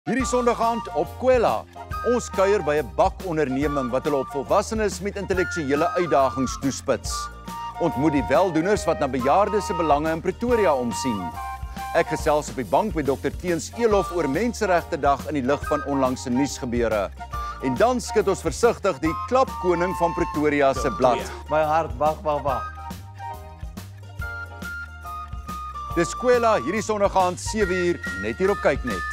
Hierdie Sondag aand op Kwela. Ons kuier by 'n bakonderneming wat hulle op volwassenes met intellektuele uitdagings toespits. Ontmoet die weldoeners wat na bejaardes se belange in Pretoria omsien. Ek gesels op die bank met Dr. Teens Elof oor Menseregte Dag in die lig van onlangse nuusgebeure. En dan skud ons versigtig die klapkoning van Pretoria se blad. My hart, wag. Dis Kwela hierdie Sondag aand 7uur net hier op kykNET.